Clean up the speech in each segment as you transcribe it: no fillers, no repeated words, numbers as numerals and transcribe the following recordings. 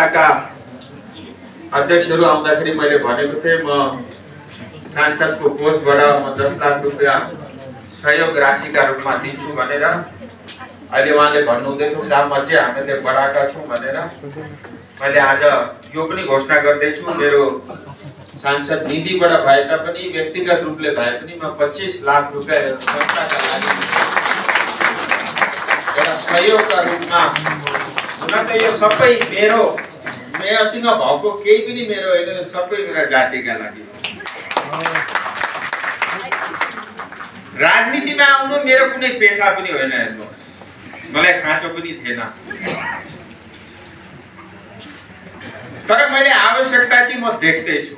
मोर्चाका अध्यक्षहरू आउँदाखेरि मैले भनेको थिएँ म सांसदको कोषबाट म 10 लाख रुपैयाँ सहयोग राशिका रूपमा दिन्छु भनेर। अहिले उहाँले भन्नुहुँदै थियो गाउँमध्ये हामीले बढाएका छौँ भनेर। मैले आज यो पनि घोषणा गर्दैछु, मेरो सांसद निधिबाट भए तापनि व्यक्तिगत रूपले भए पनि म 25 लाख रुपैयाँ संस्थाका लागि एउटा सहयोगका रूपमा, हुन त यो सबै मेरो मेयरसँग भएको केही पनि मेरो होइन, सबै मेरा जातिका लागि। राजनीतिमा आउनु मेरो कुनै पेशा पनि होइन, हेर्नुहोस् मलाई खाँचो पनि थिएन, तर मैले आवश्यकता चाहिँ म देख्दैछु।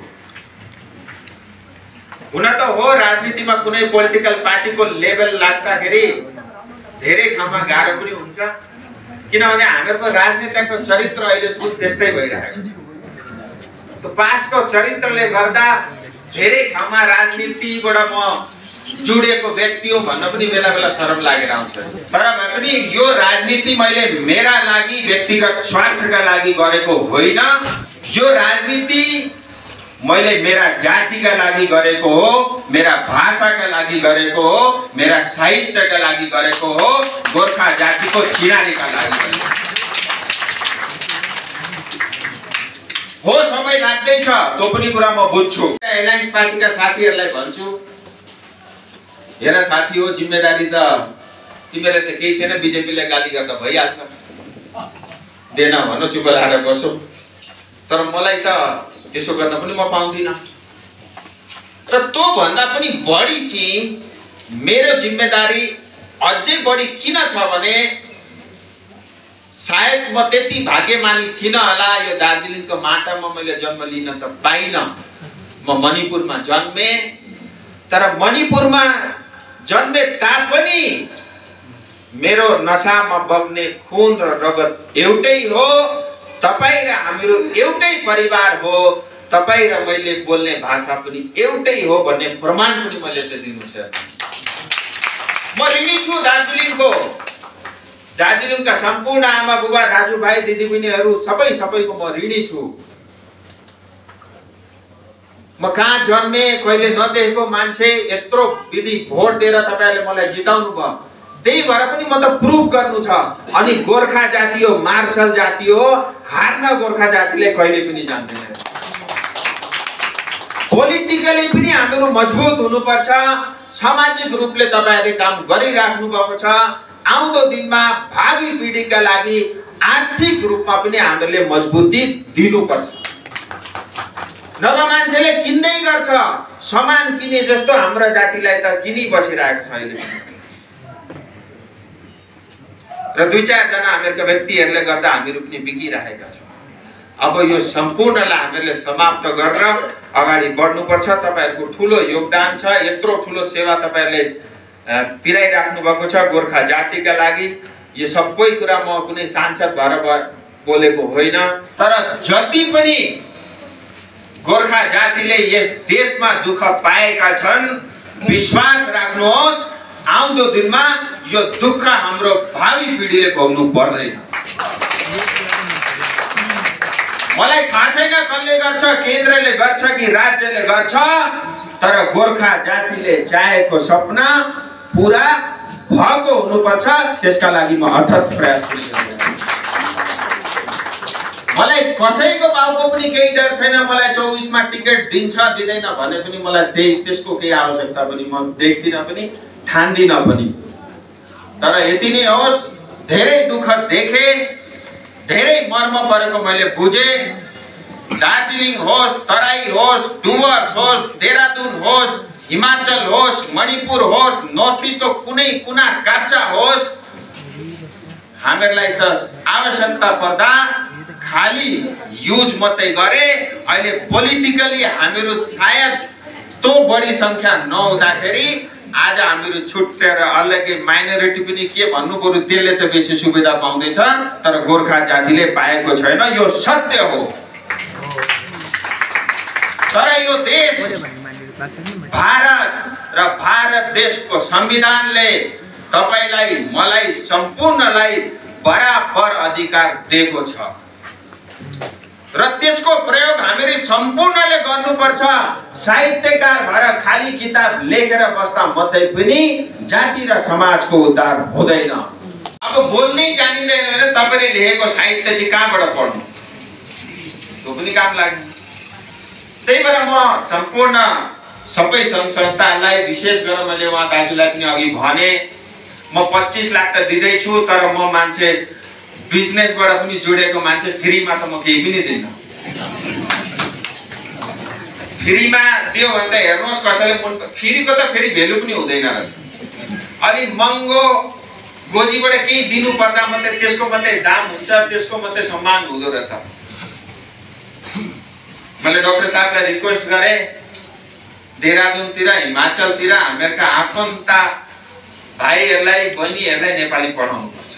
हुन त हो राजनीतिमा कुनै पोलिटिकल पार्टीको लेभल लाग्दाखेरि धेरै ठाउँमा गाह्रो पनि हुन्छ, किनभने हामीहरूको राजनेताको चरित्र अहिले सुन त्यस्तै भइरहेको छ। त्यो पास्टको चरित्रले गर्दा धेरै ठाउँमा राजनीतिबाट म जुडेको व्यक्ति हो भन्न पनि बेला बेला शरम लागेर आउँछ। तर भए पनि यो राजनीति मैले मेरा लागि व्यक्तिगत स्वार्थका लागि गरेको होइन, यो राजनीति मैले मेरा जातिका लागि गरेको हो, मेरा भाषाका लागि गरेको हो, मेरा साहित्यका लागि गरेको हो, गोर्खा जातिको चिनारीका लागि गरेको हो। समय लाग्दैछ, त्यो पनि कुरा म बुझ्छु। एलायन्स पार्टीका साथीहरूलाई भन्छु, हेर साथी हो, जिम्मेदारी त तिमीले त केही छैन, बिजेपीले गाली गर्दा भइहाल्छ, देन भन्नु, चुप लाएर बसो। तर मलाई त त्यसो गर्न पनि म पाउँदिन। र त्यो भन्दा पनि बढी चाहिँ मेरो जिम्मेदारी अझै बढी किन छ भने सायद म त्यति भाग्यमानी थिइन होला, यो दार्जिलिङको माटामा मैले जन्म लिन त पाइनँ। म मणिपुरमा जन्मे, तर मणिपुरमा जन्मे तापनि मेरो नसामा बग्ने खुन र रगत एउटै हो। तपाईँ र हामीहरू एउटै परिवार हो, तपाईँ र मैले बोल्ने भाषा पनि एउटै हो भन्ने प्रमाण पनि मैले त दिनु छ। म ऋणी छु दार्जिलिङको, दार्जिलिङका सम्पूर्ण आमा बुबा दाजुभाइ दिदीबहिनीहरू सबैको म ऋणी छु। म कहाँ जन्मे, कहिले नदेखेको मान्छे यत्रो विधि भोट दिएर तपाईहरुले मलाई जिताउनु भयो, त्यही भएर पनि म त प्रुफ गर्नु छ। अनि गोर्खा जाति हो, मार्शल जाति हो, हार्न गोर्खा जातिले कहिले पनि जान्दैन। पोलिटिकली पनि हामीहरू मजबुत हुनुपर्छ, सामाजिक रूपले तपाईहरुले काम गरिराख्नु भएको छ। आउँदो दिनमा भावी पिढीका लागि आर्थिक रूपमा पनि हामीले मजबुती दिनुपर्छ। नभए मान्छेले किन्दै गर्छ, सामान किने जस्तो हाम्रो जातिलाई त किनी बसिरहेको छ अहिले। र दुई चार जना हामीहरुका व्यक्तिहरुले गर्दा हामीहरु पनि बिकिरहेका छौं। अब यो सम्पूर्णलाई हामीले समाप्त गरेर अगाडि बढ्नुपर्छ। तपाईहरुको ठूलो योगदान छ, यत्रो ठूलो सेवा तपाईहरुले पिराइराख्नु भएको छ गोर्खा जातिका लागि। यो सबै कुरा म कुनै सांसद भएर बोलेको होइन, तर जति पनि गोर्खा जातिले यस देशमा दुःख पाएका छन्, विश्वास राख्नुहोस् आउँदो दिनमा यो दुःख हाम्रो भावी पिढीले भोग्नु पर्दैन। मलाई थाहा छैन कसले गर्छ, केन्द्रले गर्छ कि राज्यले गर्छ, तर गोर्खा जातिले चाहेको सपना पूरा भएको हुनुपर्छ। त्यसका लागि म अथक प्रयास गरिरहेको छु। मलाई कसैको बाउको पनि केही डर छैन। मलाई 24 मा टिकट दिन्छ दिँदैन भने पनि मलाई त्यसको केही आवश्यकता पनि म देख्दिन पनि ठान्दिन पनि। तर यति नै होस्, धेरै दुःख देखे, धेरै मर्म परेको मैले बुझे। दार्जिलिङ होस्, तराई होस्, डुवर्स होस्, देहरादून होस्, हिमाचल होस्, मणिपुर होस्, नर्थ इस्टको कुनै कुना काप्चा होस्, हामीहरूलाई त आवश्यकता पर्दा खाली युज मात्रै गरे। अहिले पोलिटिकली हामीहरू सायद तो बढी संख्या नहुँदाखेरि आज हामीहरू छुट्टेर अलग्गै माइनोरिटी पनि के भन्नु पर्यो, त्यसले त बेसी सुविधा पाउँदैछ, तर गोर्खा जातिले पाएको छैन। यो सत्य हो। तर यो देश भारत र भारत देशको संविधानले तपाईलाई मलाई सम्पूर्णलाई बराबर अधिकार दिएको छ। र त्यसको प्रयोग हामीले सम्पूर्णले गर्नुपर्छ। साहित्यकार भएर खाली किताब लेखेर बस्दा मात्रै पनि जाति र समाजको उद्धार हुँदैन। अब बोल्नै जानिँदैन भने तपाईले लेखेको साहित्य चाहिँ कहाँबाट पढ्नु, त्यो पनि काम लाग्छ। त्यही भएर म सम्पूर्ण सबै सङ्घ संस्थाहरूलाई विशेष गरेर मैले उहाँ दाजुलाई पनि अघि भने म 25 लाख त दिँदैछु, तर म मान्छे बिजनेसबाट पनि जोडेको मान्छे, फ्रीमा त म केही पनि दिन्न। फ्रीमा दियो भने त हेर्नुहोस् कसैले फ्रीको त फेरि भेल्यु पनि हुँदैन रहेछ। अलि महँगो गोजीबाट केही दिनु पर्दा मात्रै त्यसको मात्रै दाम हुन्छ, त्यसको मात्रै सम्मान हुँदो रहेछ। मैले डाक्टर साहबलाई रिक्वेस्ट गरेँ देहरादुनतिर, हिमाचलतिर हामीहरुका आफन्त भाइहरूलाई बहिनीहरूलाई नेपाली पढाउनु पर्छ।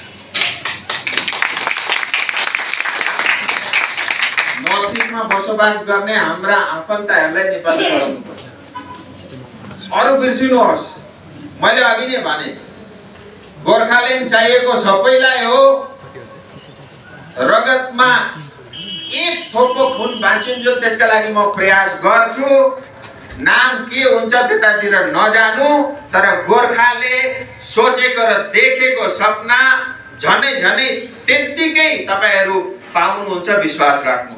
नर्थ इस्टमा बसोबास गर्ने हाम्रा आफन्तहरूलाई नेपाली पढाउनु पर्छ। अरु बिर्सिनुहोस्, मैले अघि नै भने गोर्खाल्यान्ड चाहिएको सबैलाई हो। रगतमा एक थोपो खुन बाँचिन्जेल त्यसका लागि म प्रयास गर्छु। नाम के हुन्छ त्यतातिर नजानु, तर गोर्खाले सोचेको र देखेको सपना झनै झनै त्यतिकै तपाईहरु पाउनुहुन्छ, विश्वास राख्नु।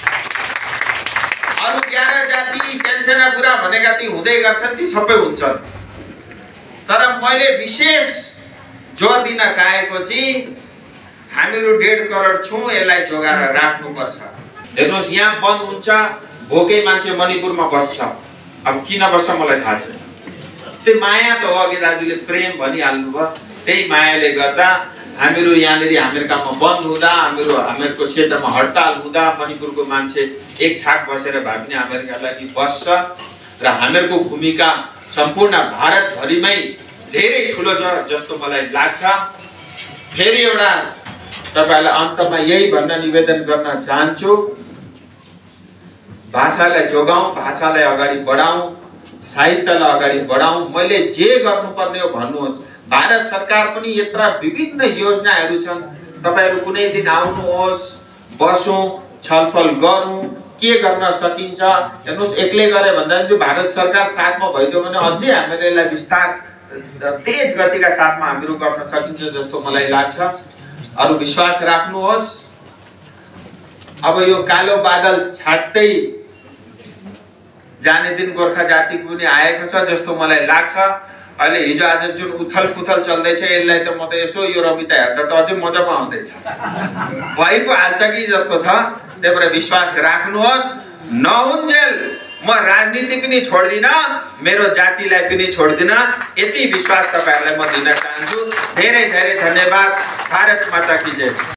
अरु 11 जाति सानसाना कुरा भनेका ती हुँदै गर्छन्, ती सबै हुन्छन्। तर मैले विशेष जोड दिन चाहेको चाहिँ हामीहरु 1.5 करोड छौं, यसलाई जोगाएर राख्नुपर्छ। हेर्नुस्, यहाँ बन्द हुन्छ, भोकै मान्छे मणिपुरमा बस्छ। अब किन बस्छ मलाई थाहा छैन। त्यो माया त हो, अघि दाजुले प्रेम भनिहाल्नु भयो। त्यही मायाले गर्दा हामीहरु यहाँनेरि अमेरिकामा बन्द हुँदा, हामीहरुको क्षेत्रमा हडताल हुँदा मणिपुरको मान्छे एक छाक बसेर भए पनि अमेरिकालाई बस्छ। र हामीहरुको भूमिका सम्पूर्ण भारतभरिमै धेरै ठुलो छ जस्तो मलाई लाग्छ। फेरि एउटा तपाईहरुलाई अन्तमा यही भन्न निवेदन गर्न चाहन्छु, भाषालाई जोगाऊ, भाषालाई अगाडि बढाऊ, साहित्यलाई अगाडि बढाऊ। मैले जे गर्नुपर्ने हो भन्नुहोस्। भारत सरकार पनि यत्रा विभिन्न योजनाहरू छन्, तपाईहरु कुनै दिन आउनुहोस्, बसौं, छलफल गरौं, के गर्न सकिन्छ। हेर्नुस्, एक्लै गरे भन्दा पनि भारत सरकार साथमा भइदियो भने अझै हामीले यसलाई विस्तार तेज गतिका साथमा हामीहरु गर्न सकिन्छ जस्तो मलाई लाग्छ। अरु विश्वास राख्नुहोस्। अब यो कालो बादल छाड्दै जाने दिन गोर्खा जातिको पनि आएको छ जस्तो मलाई लाग्छ। अहिले हिजो आज जुन उथल पुथल चल्दैछ, यसलाई त म त यसो यो रमिता हेर्दा त अझै मजामा आउँदैछ, भइ पो हाल्छ कि जस्तो छ। त्यही भएर विश्वास राख्नुहोस्। नहुन्जेल म राजनीति पनि छोड्दिन, मेरो जातिलाई पनि छोड्दिन, यति विश्वास तपाईहरुलाई म दिन चाहन्छु। धेरै धेरै धन्यवाद। भारत माता की जय।